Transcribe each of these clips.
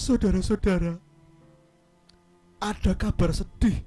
Saudara-saudara, ada kabar sedih.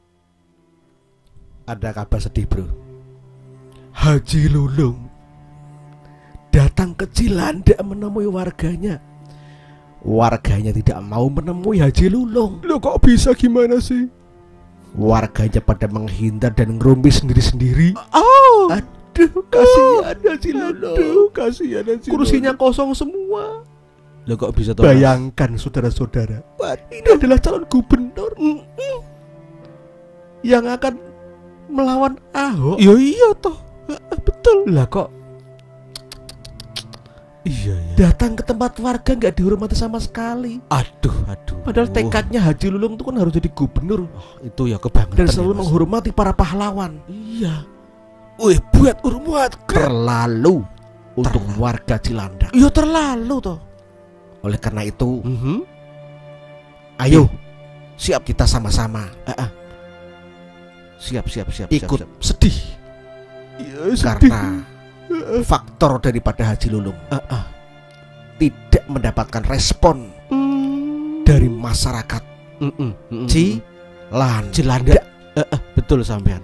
Ada kabar sedih, bro. Haji Lulung datang ke Cilandak menemui warganya. Warganya tidak mau menemui Haji Lulung. Loh, kok bisa, gimana sih? Warganya pada menghindar dan ngerumpi sendiri-sendiri. Oh, Aduh, kasihan Haji Lulung. aduh, kasihan Haji Kursinya Lulung. kosong semua. Loh, kok bisa toh? Bayangkan saudara-saudara, ini adalah calon gubernur yang akan melawan Ahok. Ya iya toh. Betul lah, kok Iya ya. datang ke tempat warga nggak dihormati sama sekali. Aduh. Padahal tekadnya Haji Lulung itu kan harus jadi gubernur Itu ya kebangetan. dan selalu ya, Mas. menghormati para pahlawan. Iya. Wih, buat hormat Terlalu untuk Terlalu. warga Cilandak. iya terlalu toh. Oleh karena itu, Mhm. ayo siap kita sama-sama Siap. ikut siap. sedih Iya, karena faktor daripada Haji Lulung tidak mendapatkan respon dari masyarakat Cilandak. betul sampean.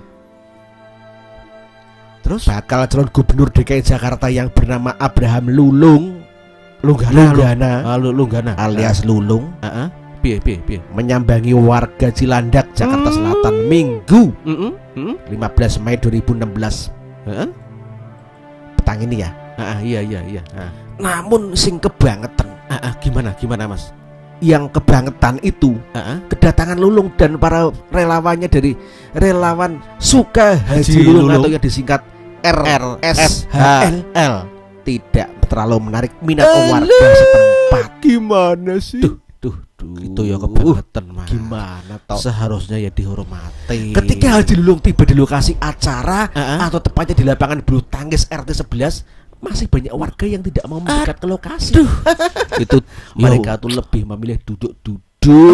Terus Bakal calon gubernur DKI Jakarta yang bernama Abraham Lunggana Lunggana alias Lulung piye. menyambangi warga Cilandak, Jakarta Selatan Minggu 15 Mei 2016 petang ini ya. Iya. Namun sing kebangetan, Gimana Mas? yang kebangetan itu kedatangan Lulung dan para relawannya dari relawan Suka Haji Lulung atau yang disingkat RSHL tidak terlalu menarik minat warga setempat. Gimana sih? Tuh, Itu ya kebangetan, Mas. gimana toh? Seharusnya ya dihormati. Ketika Haji Lulung tiba di lokasi acara Ah. atau tepatnya di lapangan bulu tangkis RT 11, masih banyak warga yang tidak mau mendekat ke lokasi. itu Mereka tuh lebih memilih duduk-duduk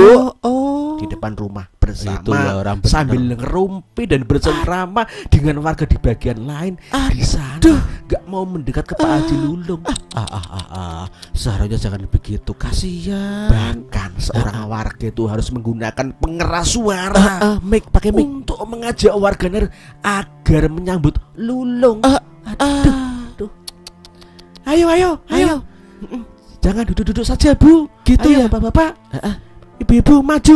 di depan rumah bersama Itu ya orang benar. sambil ngerumpi dan bersengkrama dengan warga di bagian lain di sana. Gak mau mendekat ke Pak Haji Lulung. Seharusnya jangan begitu, kasihan. Bahkan seorang warga itu harus menggunakan pengeras suara Mic, pakai mic. untuk mengajak warganer agar menyambut Lulung. Aduh. Ayo. Jangan duduk-duduk saja, Bu. Gitu Ayo, ya? Bapak-bapak. Ibu-ibu, maju.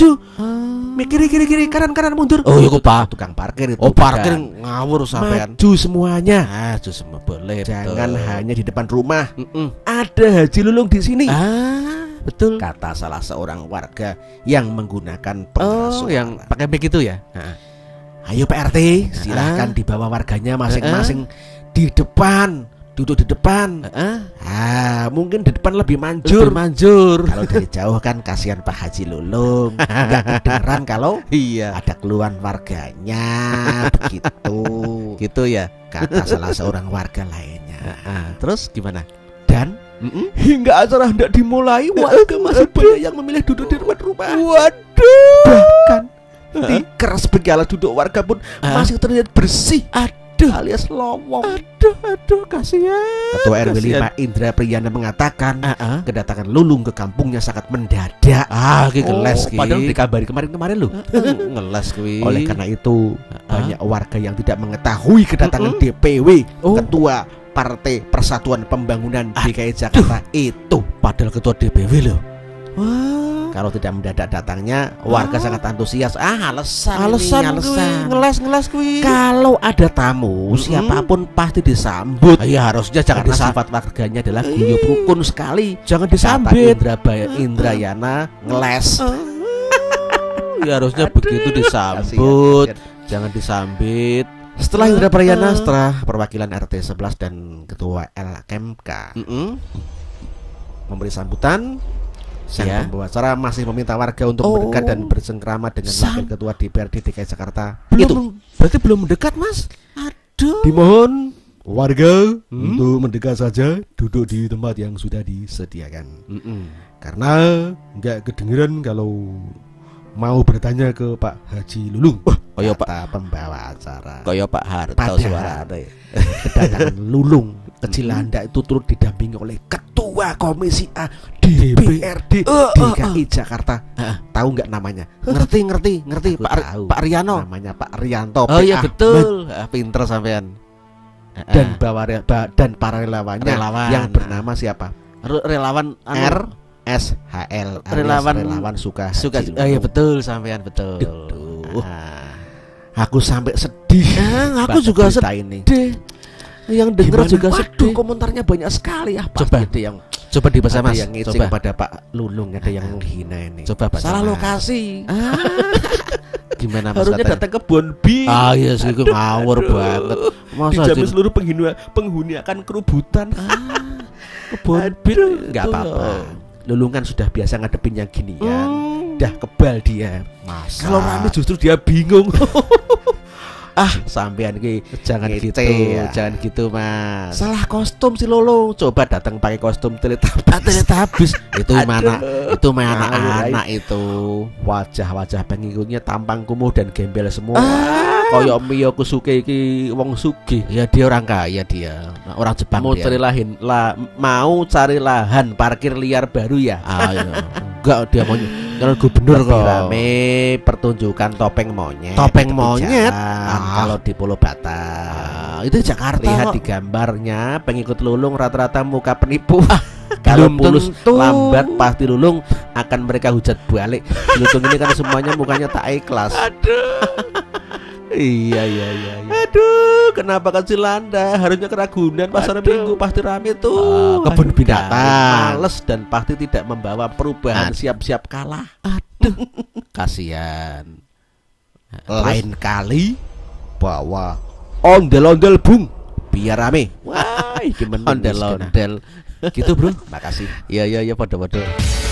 Kiri, kanan, mundur. Oh, iya, kok, Pak. Tukang parkir itu. Oh, parkir bukan. ngawur sampean. Maju semuanya. Justru boleh. Jangan betul. hanya di depan rumah. Ada Haji Lulung di sini. Betul. Kata salah seorang warga yang menggunakan pengeras suara. Yang pakai mic itu ya? Ayo Pak RT, silahkan dibawa warganya masing-masing di depan. Duduk di depan. Mungkin di depan lebih manjur. Kalau dari jauh kan kasihan Pak Haji Lulung. Enggak kedengeran kalau Iya. ada keluhan warganya. Begitu. Gitu ya. Kata salah seorang warga lainnya. Terus gimana? Dan hingga acara hendak dimulai, warga masih banyak yang memilih duduk di depan rumah. Waduh. Bahkan tikar sebagai alat duduk warga pun masih terlihat bersih. Alias lowong. Aduh, kasihan. Ketua RW 5 Indra Priyana mengatakan kedatangan Lulung ke kampungnya sangat mendadak. Ki ngeles ki. Padahal dikabari kemarin loh. Ngeles kuwi. Oleh karena itu banyak warga yang tidak mengetahui kedatangan DPW Ketua Partai Persatuan Pembangunan DKI Jakarta itu. Padahal ketua DPW loh. Kalau tidak mendadak datangnya, warga sangat antusias. Alasan Ngeles kuwi. Kalau ada tamu, siapapun pasti disambut. Iya, harusnya jangan Karena disambut. sifat warganya adalah guyup rukun sekali. Jangan Kata disambit. Indrayana ngeles. Ya harusnya begitu disambut. Kasihan. Jangan disambit. Setelah Indra Priyana, setelah perwakilan RT 11 dan Ketua LKMK memberi sambutan, sang Ya. pembawa acara masih meminta warga untuk mendekat dan bersengkrama dengan Wakil Ketua DPRD DKI Jakarta. Berarti belum mendekat, Mas. Aduh. Dimohon warga untuk mendekat saja, duduk di tempat yang sudah disediakan. Karena nggak kedengeran kalau mau bertanya ke Pak Haji Lulung. Koyo kata pembawa acara. Koyo Pak Harto Padahal suarane. kedatangan Lulung ke Cilandak itu turut didampingi oleh Ketua Komisi A DPRD DKI Jakarta. Tahu nggak namanya? Ngerti Pak Riano. Namanya Pak Rianto. Oh iya betul. Pinter sampean. Dan para relawannya yang bernama siapa? Relawan RSHL, relawan suka. Oh iya betul sampean betul. Aku sampai sedih. Aku juga sedih. Ini. Yang dengar juga sedih. Komentarnya banyak sekali ya. Coba ada yang dibaca Mas. Yang ngecek kepada Pak Lulung, ada yang menghina ini. Coba baca. Salah lokasi. Gimana Mas? Harusnya datang ke Bonbin. Iya sih, itu ngawur banget. Masa dijamin seluruh penghuni akan kerubutan. Ke Bonbin enggak apa-apa. Lulung kan sudah biasa ngadepin yang gini ya. Udah kebal dia. Masa? Kalau rame justru dia bingung. Sampean ki jangan ngece, gitu ya. Jangan gitu Mas. Salah kostum si Lolo. Coba datang pakai kostum Teletubbies. Itu mana? Itu mana anak itu. Wajah-wajah pengikutnya tampang kumuh dan gembel semua. Koyok Mio Kusuke iki wong sugih. Ya dia orang kaya dia. Orang Jepang mau dia. Mau cari lahan parkir liar baru ya? Iya. Enggak, dia mau kalau gubernur kok. Rame pertunjukan topeng monyet. Topeng monyet. Kalau di Pulau Bata. Itu Jakarta. Lihat kok. di gambarnya pengikut Lulung rata-rata muka penipu. Belum Kalau pulus tentu. lambat pasti Lulung akan mereka hujat balik. Lulung ini kan semuanya mukanya tak ikhlas. Iya. Aduh, kenapa kecil Anda? Harusnya Keragunan pasar Minggu pasti rame tuh. Kebun binatang. Males dan pasti tidak membawa perubahan, siap-siap kalah. Aduh, kasihan. Lain kali bawa ondel-ondel bung biar rame. Wah, gimana Ondel-ondel. gitu bro. Makasih. Iya, podo-podo.